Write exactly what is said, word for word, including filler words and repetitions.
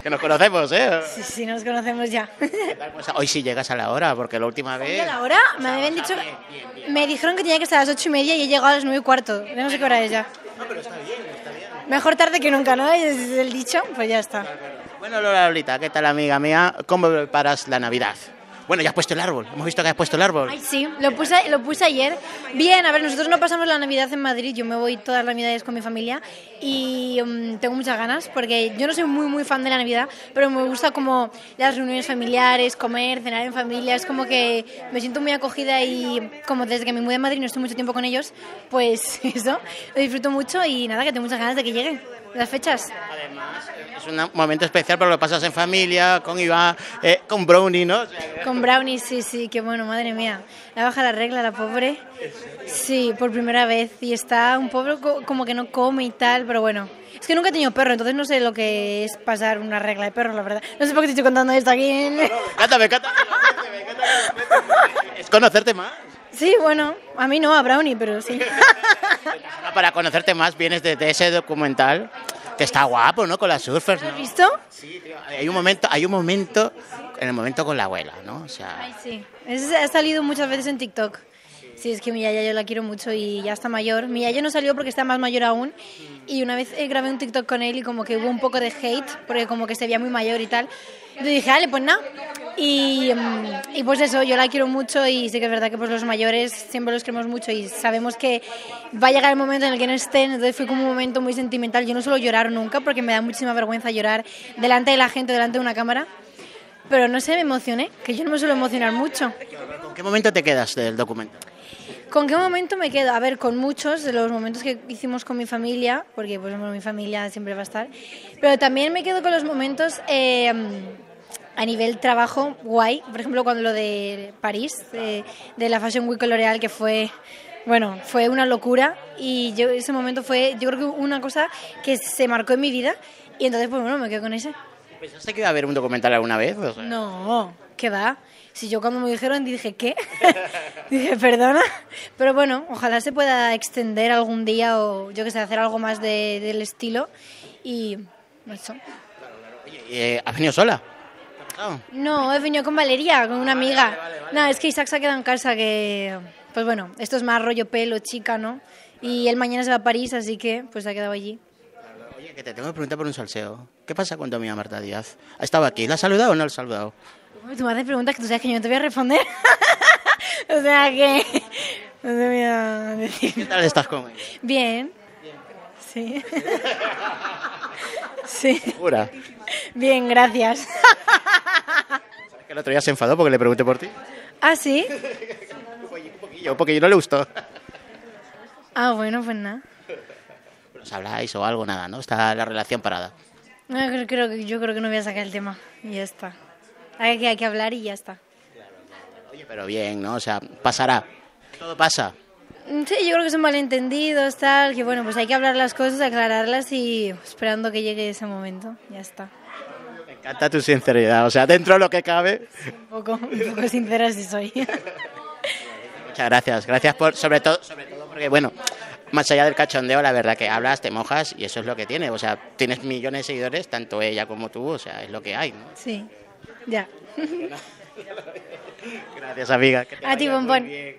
Que nos conocemos, ¿eh? Sí, sí, nos conocemos ya. Pues hoy sí llegas a la hora, porque la última vez... ¿A la hora? Me habían dicho... Me dijeron que tenía que estar a las ocho y media y he llegado a las nueve y cuarto. Yo no sé qué hora es ya. No, pero está bien, está bien. Mejor tarde que nunca, ¿no? Es el dicho, pues ya está. Bueno, Lola Lolita, ¿qué tal, amiga mía? ¿Cómo preparas la Navidad? Bueno, ya has puesto el árbol. Hemos visto que has puesto el árbol. Ay, sí, lo puse, lo puse ayer. Bien, a ver, nosotros no pasamos la Navidad en Madrid. Yo me voy todas las Navidades con mi familia y um, tengo muchas ganas porque yo no soy muy, muy fan de la Navidad, pero me gusta como las reuniones familiares, comer, cenar en familia. Es como que me siento muy acogida y como desde que me mudé a Madrid no estoy mucho tiempo con ellos, pues eso, lo disfruto mucho y nada, que tengo muchas ganas de que lleguen las fechas. Además, es un momento especial porque lo pasas en familia, con Iván, eh, con Brownie, ¿no? O sea, Con Brownie, sí, sí, qué bueno, madre mía. La baja la regla, la pobre. Sí, por primera vez. Y está un pobre co- como que no come y tal, pero bueno. Es que nunca he tenido perro, entonces no sé lo que es pasar una regla de perro, la verdad. No sé por qué te estoy contando esto aquí. me encanta, me encanta. Me encanta, es conocerte más. Sí, bueno, a mí no, a Brownie, pero sí. Para conocerte más vienes de, de ese documental que está guapo, ¿no? Con las surfers, ¿Lo has ¿no? visto? Sí, tío. Hay un momento, hay un momento, en el momento con la abuela, ¿no? O sea, Ay, sí. Ese ha salido muchas veces en TikTok. Sí, es que mi yaya yo la quiero mucho y ya está mayor. Mi yaya no salió porque está más mayor aún y una vez eh, grabé un TikTok con él y como que hubo un poco de hate porque como que se veía muy mayor y tal. Y yo dije, dale, pues nada. Y, mm, y pues eso, yo la quiero mucho y sí que es verdad que pues los mayores siempre los queremos mucho y sabemos que va a llegar el momento en el que no estén, entonces fue como un momento muy sentimental. Yo no suelo llorar nunca porque me da muchísima vergüenza llorar delante de la gente, delante de una cámara. Pero no sé, me emocioné, que yo no me suelo emocionar mucho. ¿con qué momento te quedas del documental? ¿Con qué momento me quedo? A ver, con muchos de los momentos que hicimos con mi familia, porque pues bueno, mi familia siempre va a estar, pero también me quedo con los momentos eh, a nivel trabajo guay, por ejemplo cuando lo de París, de, de la Fashion Week con L'Oréal, que fue, bueno, fue una locura y yo ese momento fue, yo creo que una cosa que se marcó en mi vida y entonces pues bueno, me quedo con ese. ¿Pensaste que iba a haber un documental alguna vez? O sea, No, ¿qué va? Si yo cuando me dijeron dije, ¿qué? Dije, perdona. Pero bueno, ojalá se pueda extender algún día o yo que sé, hacer algo más de, del estilo y eso. Oye, eh, ¿has venido sola? ¿Qué ha pasado? No, he venido con Valeria, con una amiga. No, es que Isaac se ha quedado en casa que, pues bueno, esto es más rollo pelo, chica, ¿no? Y él mañana se va a París, así que pues se ha quedado allí. Oye, que te tengo que preguntar por un salseo. ¿Qué pasa con tu amiga Marta Díaz? ¿Ha estado aquí? ¿La has saludado o no la has saludado? Tú me haces preguntas que tú sabes que yo no te voy a responder. O sea que no te voy a decir. ¿Qué tal estás con ella? Bien. Sí. Sí. ¿Segura? Bien, gracias. ¿Sabes que el otro día se enfadó porque le pregunté por ti? ¿Ah, sí? Un poquillo, un poquillo, no le gustó. Ah, bueno, pues nada. ¿Os habláis o algo? Nada, ¿no? Está la relación parada. No, yo creo, creo que, yo creo que no voy a sacar el tema y ya está. Hay que, hay que hablar y ya está. Oye, pero bien, ¿no? O sea, pasará. Todo pasa. Sí, yo creo que son malentendidos, tal, que bueno, pues hay que hablar las cosas, aclararlas y esperando que llegue ese momento, ya está. Me encanta tu sinceridad, o sea, dentro de lo que cabe. Un poco, un poco sincera sí soy. Muchas gracias, gracias por, sobre todo, sobre todo porque, bueno, más allá del cachondeo, la verdad que hablas, te mojas y eso es lo que tiene. O sea, tienes millones de seguidores, tanto ella como tú, o sea, es lo que hay, ¿no? Sí, ya. Gracias, amiga. Que te A ti, vaya muy bombón. bien.